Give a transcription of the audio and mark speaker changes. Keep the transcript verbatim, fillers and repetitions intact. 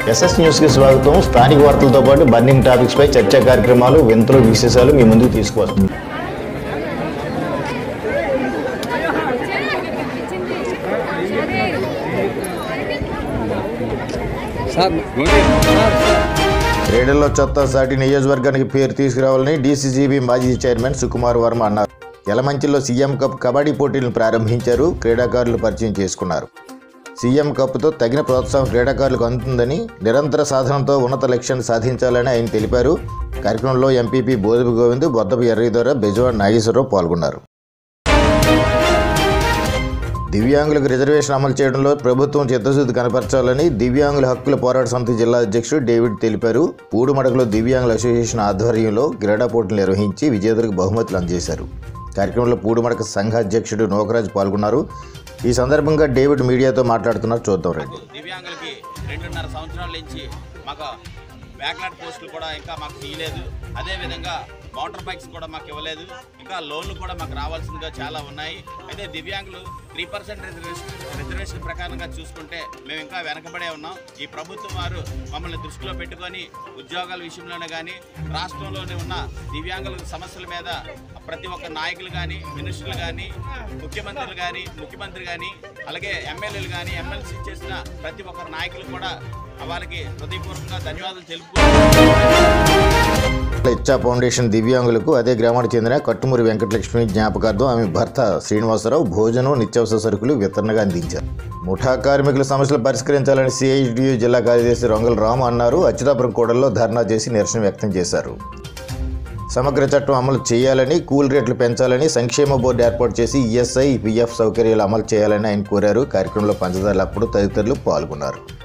Speaker 1: SS news కి స్వాగతం. స్థానిక వార్తలతో పాటు బర్నింగ్ టాపిక్స్ పై చర్చా కార్యక్రమాలు, వింతలు, విశేషాలు మీ ముందుకు తీసుకువస్తాం. క్రీడల్లో చెత్త సాటి నియోజకవర్గానికి పేరు తీసుకురావాలని డీసీసీబీ మాజీ చైర్మన్ సుకుమార్ వర్మ అన్నారు. యలమంచిలో సీఎం కప్ కబడ్డీ పోటీలను ప్రారంభించారు. క్రీడాకారులు పరిచయం చేసుకున్నారు. సీఎం కప్తో తగిన ప్రోత్సాహం క్రీడాకారులకు అందుతుందని, నిరంతర సాధనతో ఉన్నత లక్ష్యాన్ని సాధించాలని ఆయన తెలిపారు. కార్యక్రమంలో ఎంపీపీ బోధపు గోవింద్, బొద్దపు ఎర్రయ్య, బెజవాడ నాగేశ్వరరావు పాల్గొన్నారు. దివ్యాంగులకు రిజర్వేషన్ అమలు చేయడంలో ప్రభుత్వం చిత్తశుద్ధి కనపరచాలని దివ్యాంగుల హక్కుల పోరాట సమితి జిల్లా అధ్యక్షుడు డేవిడ్ తెలిపారు. పూడుమడకలో దివ్యాంగుల అసోసియేషన్ ఆధ్వర్యంలో క్రీడా పోటీలు నిర్వహించి విజేతలకు బహుమతులు అందజేశారు. కార్యక్రమంలో పూడుమడక సంఘ అధ్యక్షుడు నోకరాజు పాల్గొన్నారు. ఈ సందర్భంగా డేవిడ్ మీడియాతో మాట్లాడుతున్నారు. చూద్దాం రండి.
Speaker 2: దివ్యాంగులకి రెండున్నర సంవత్సరాల నుంచి మాకు బ్యాక్లాట్ పోస్టులు కూడా ఇంకా మాకు తీయలేదు. అదేవిధంగా మోటార్ బైక్స్ కూడా మాకు ఇవ్వలేదు. ఇంకా లోన్లు కూడా మాకు రావాల్సిందిగా చాలా ఉన్నాయి. అయితే దివ్యాంగులు త్రీ పర్సెంట్ రిజర్వేషన్ రిజర్వేషన్ ప్రకారంగా చూసుకుంటే మేము ఇంకా వెనకబడే ఉన్నాం. ఈ ప్రభుత్వం వారు మమ్మల్ని దృష్టిలో పెట్టుకొని ఉద్యోగాల విషయంలోనే కానీ, రాష్ట్రంలోనే ఉన్న దివ్యాంగుల సమస్యల మీద ప్రతి ఒక్క నాయకులు కానీ, మినిస్టర్లు కానీ, ముఖ్యమంత్రులు కానీ ముఖ్యమంత్రి కానీ అలాగే ఎమ్మెల్యేలు కానీ, ఎమ్మెల్సీ చేసిన ప్రతి ఒక్కరు నాయకులు కూడా వాళ్ళకి హృదయపూర్వకంగా ధన్యవాదాలు తెలుపుకుంటున్నాను.
Speaker 1: ఇచ్చా ఫౌండేషన్ దివ్యాంగులకు అదే గ్రామానికి చెందిన కట్టుమూరి వెంకటలక్ష్మి జ్ఞాపకార్థం ఆమె భర్త శ్రీనివాసరావు భోజనం, నిత్యావసర సరుకులు వితరణగా అందించారు. ముఠా కార్మికుల సమస్యలు పరిష్కరించాలని సిఐటియు జిల్లా కార్యదర్శి రొంగల రాము అన్నారు. అచ్యుతాపురం కూడల్లో ధర్నా చేసి నిరసన వ్యక్తం చేశారు. సమగ్ర చట్టం అమలు చేయాలని, కూల్ రేట్లు పెంచాలని, సంక్షేమ బోర్డు ఏర్పాటు చేసి ఈఎస్ఐ, పిఎఫ్ సౌకర్యాలు అమలు చేయాలని ఆయన కోరారు. కార్యక్రమంలో పంచదార అప్పుడు తదితరులు పాల్గొన్నారు.